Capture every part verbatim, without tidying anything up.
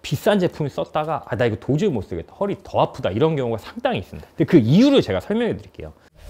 비싼 제품을 썼다가 아, 나 이거 도저히 못 쓰겠다, 허리 더 아프다, 이런 경우가 상당히 있습니다. 근데 그 이유를 제가 설명해 드릴게요.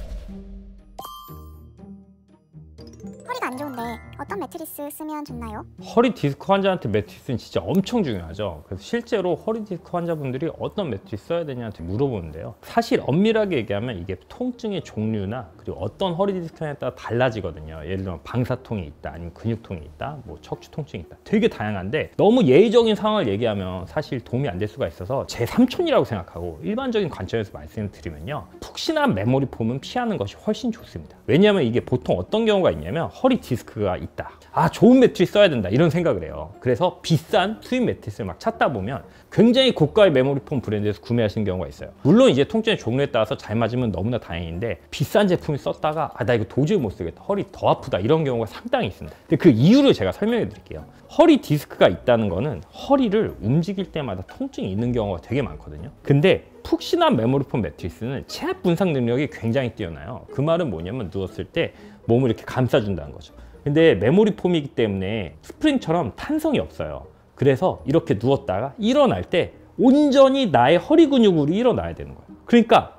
허리가 안 좋은데 어떤 매트리스 쓰면 좋나요? 허리 디스크 환자한테 매트리스는 진짜 엄청 중요하죠. 그래서 실제로 허리 디스크 환자분들이 어떤 매트리스 써야 되냐한테 물어보는데요. 사실 엄밀하게 얘기하면 이게 통증의 종류나 그리고 어떤 허리 디스크에 따라 달라지거든요. 예를 들면 방사통이 있다, 아니면 근육통이 있다, 뭐 척추 통증이 있다, 되게 다양한데 너무 예의적인 상황을 얘기하면 사실 도움이 안 될 수가 있어서 제 삼촌이라고 생각하고 일반적인 관점에서 말씀을 드리면요, 푹신한 메모리 폼은 피하는 것이 훨씬 좋습니다. 왜냐하면 이게 보통 어떤 경우가 있냐면 허리 디스크가 있다, 아 좋은 매트리스 써야 된다, 이런 생각을 해요. 그래서 비싼 수입 매트리스를 막 찾다 보면 굉장히 고가의 메모리 폼 브랜드에서 구매하시는 경우가 있어요. 물론 이제 통증의 종류에 따라서 잘 맞으면 너무나 다행인데 비싼 제품을 썼다가 아, 나 이거 도저히 못 쓰겠다, 허리 더 아프다, 이런 경우가 상당히 있습니다. 근데 그 이유를 제가 설명해 드릴게요. 허리 디스크가 있다는 거는 허리를 움직일 때마다 통증이 있는 경우가 되게 많거든요. 근데 푹신한 메모리 폼 매트리스는 체압 분산 능력이 굉장히 뛰어나요. 그 말은 뭐냐면 누웠을 때 몸을 이렇게 감싸준다는 거죠. 근데 메모리 폼이기 때문에 스프링처럼 탄성이 없어요. 그래서 이렇게 누웠다가 일어날 때 온전히 나의 허리 근육으로 일어나야 되는 거예요. 그러니까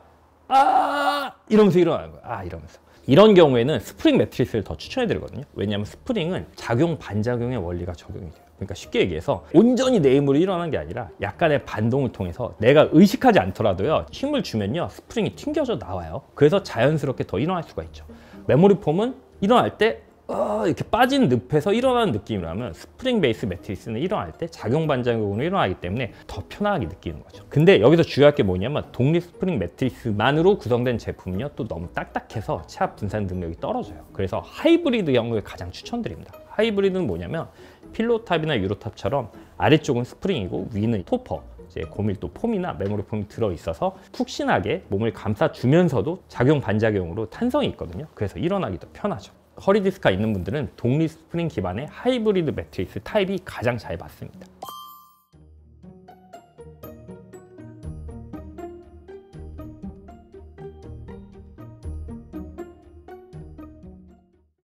아 이러면서 일어나는 거예요. 아 이러면서. 이런 경우에는 스프링 매트리스를 더 추천해 드리거든요. 왜냐하면 스프링은 작용 반작용의 원리가 적용이 돼요. 그러니까 쉽게 얘기해서 온전히 내 힘으로 일어나는 게 아니라 약간의 반동을 통해서 내가 의식하지 않더라도요, 힘을 주면요 스프링이 튕겨져 나와요. 그래서 자연스럽게 더 일어날 수가 있죠. 메모리 폼은 일어날 때 어, 이렇게 빠진 늪에서 일어나는 느낌이라면 스프링 베이스 매트리스는 일어날 때 작용 반작용으로 일어나기 때문에 더 편안하게 느끼는 거죠. 근데 여기서 중요할 게 뭐냐면 독립 스프링 매트리스만으로 구성된 제품은요 또 너무 딱딱해서 체압 분산 능력이 떨어져요. 그래서 하이브리드형을 가장 추천드립니다. 하이브리드는 뭐냐면 필로탑이나 유로탑처럼 아래쪽은 스프링이고 위는 토퍼, 이제 고밀도 폼이나 메모리 폼이 들어있어서 푹신하게 몸을 감싸주면서도 작용 반작용으로 탄성이 있거든요. 그래서 일어나기 더 편하죠. 허리 디스크가 있는 분들은 독립 스프링 기반의 하이브리드 매트리스 타입이 가장 잘 맞습니다.